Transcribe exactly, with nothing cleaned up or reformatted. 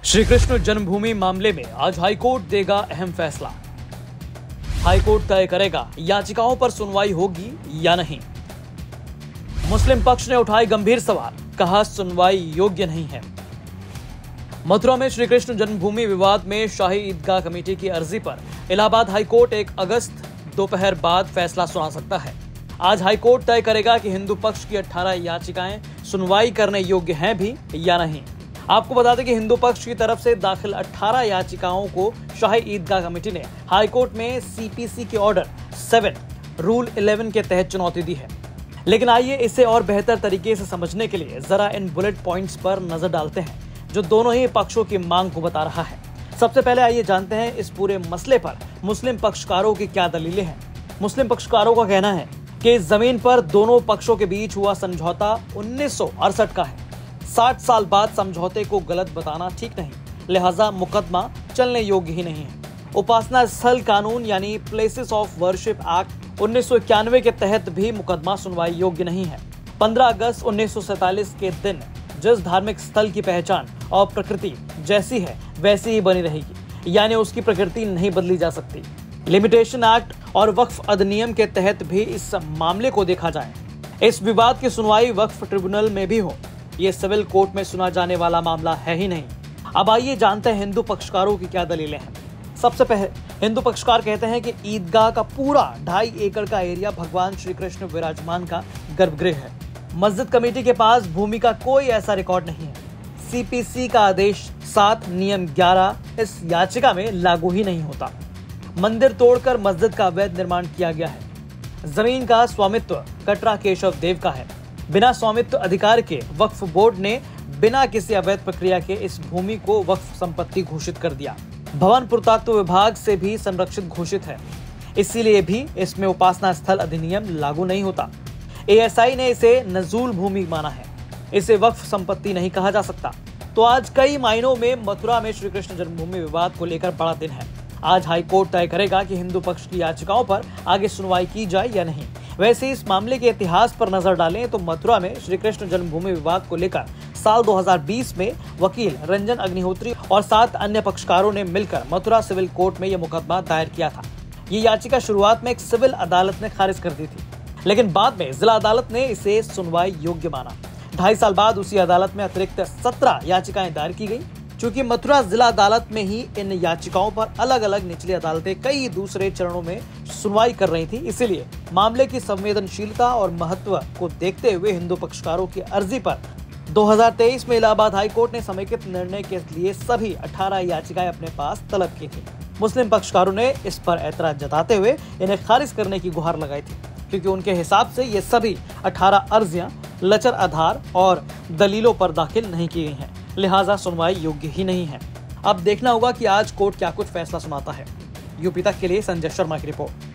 श्री कृष्ण जन्मभूमि मामले में आज हाईकोर्ट देगा अहम फैसला। हाईकोर्ट तय करेगा याचिकाओं पर सुनवाई होगी या नहीं। मुस्लिम पक्ष ने उठाए गंभीर सवाल, कहा सुनवाई योग्य नहीं है। मथुरा में श्री कृष्ण जन्मभूमि विवाद में शाही ईदगाह कमेटी की अर्जी पर इलाहाबाद हाईकोर्ट एक अगस्त दोपहर बाद फैसला सुना सकता है। आज हाईकोर्ट तय करेगा कि हिंदू पक्ष की अठारह याचिकाएं सुनवाई करने योग्य हैं भी या नहीं। आपको बता दें कि हिंदू पक्ष की तरफ से दाखिल अठारह याचिकाओं को शाही ईदगाह कमेटी ने हाईकोर्ट में सीपीसी के ऑर्डर सेवन रूल इलेवन के तहत चुनौती दी है। लेकिन आइए इसे और बेहतर तरीके से समझने के लिए जरा इन बुलेट पॉइंट्स पर नजर डालते हैं जो दोनों ही पक्षों की मांग को बता रहा है। सबसे पहले आइए जानते हैं इस पूरे मसले पर मुस्लिम पक्षकारों की क्या दलीलें हैं। मुस्लिम पक्षकारों का कहना है कि इस जमीन पर दोनों पक्षों के बीच हुआ समझौता उन्नीस सौ अड़सठ का है। साठ साल बाद समझौते को गलत बताना ठीक नहीं, लिहाजा मुकदमा चलने योग्य ही नहीं है। उपासना स्थल कानून यानी प्लेसेस ऑफ वर्शिप एक्ट उन्नीस सौ इक्यानवे के तहत भी मुकदमा सुनवाई योग्य नहीं है। पंद्रह अगस्त उन्नीस सौ सैतालीस के दिन जिस धार्मिक स्थल की पहचान और प्रकृति जैसी है वैसी ही बनी रहेगी, यानी उसकी प्रकृति नहीं बदली जा सकती। लिमिटेशन एक्ट और वक्फ अधिनियम के तहत भी इस मामले को देखा जाए। इस विवाद की सुनवाई वक्फ ट्रिब्यूनल में भी हो, ये सिविल कोर्ट में सुना जाने वाला मामला है ही नहीं। अब आइए जानते हैं हिंदू पक्षकारों की क्या दलीलें हैं। सबसे पहले हिंदू पक्षकार कहते हैं कि ईदगाह का पूरा ढाई एकड़ का एरिया भगवान श्री कृष्ण विराजमान का गर्भगृह है। मस्जिद कमेटी के पास भूमि का कोई ऐसा रिकॉर्ड नहीं है। सीपीसी का आदेश सात नियम ग्यारह इस याचिका में लागू ही नहीं होता। मंदिर तोड़कर मस्जिद का अवैध निर्माण किया गया है। जमीन का स्वामित्व कटरा केशव देव का है। बिना स्वामित्व अधिकार के वक्फ बोर्ड ने बिना किसी अवैध प्रक्रिया के इस भूमि को वक्फ संपत्ति घोषित कर दिया। भवन पुरातत्व विभाग से भी संरक्षित घोषित है, इसीलिए भी इसमें उपासना स्थल अधिनियम लागू नहीं होता। एएसआई ने इसे नजूल भूमि माना है, इसे वक्फ संपत्ति नहीं कहा जा सकता। तो आज कई मायनों में मथुरा में श्री कृष्ण जन्मभूमि विवाद को लेकर बड़ा दिन है। आज हाईकोर्ट तय करेगा कि हिंदू पक्ष की याचिकाओं पर आगे सुनवाई की जाए या नहीं। वैसे इस मामले के इतिहास पर नजर डालें तो मथुरा में श्री कृष्ण जन्मभूमि विवाद को लेकर साल दो हज़ार बीस में वकील रंजन अग्निहोत्री और सात अन्य पक्षकारों ने मिलकर मथुरा सिविल कोर्ट में यह मुकदमा दायर किया था। ये याचिका शुरुआत में एक सिविल अदालत ने खारिज कर दी थी, लेकिन बाद में जिला अदालत ने इसे सुनवाई योग्य माना। ढाई साल बाद उसी अदालत में अतिरिक्त सत्रह याचिकाएं दायर की गई। चूंकि मथुरा जिला अदालत में ही इन याचिकाओं पर अलग अलग निचली अदालतें कई दूसरे चरणों में सुनवाई कर रही थी, इसलिए मामले की संवेदनशीलता और महत्व को देखते हुए हिंदू पक्षकारों की अर्जी पर दो हज़ार तेईस में इलाहाबाद हाईकोर्ट ने समेकित निर्णय के लिए सभी अठारह याचिकाएं अपने पास तलब की थी। मुस्लिम पक्षकारों ने इस पर ऐतराज जताते हुए इन्हें खारिज करने की गुहार लगाई थी, क्योंकि उनके हिसाब से ये सभी अठारह अर्जियां लचर आधार और दलीलों पर दाखिल नहीं की गई हैं, लिहाजा सुनवाई योग्य ही नहीं है। अब देखना होगा कि आज कोर्ट क्या कुछ फैसला सुनाता है। यूपी तक के लिए संजय शर्मा की रिपोर्ट।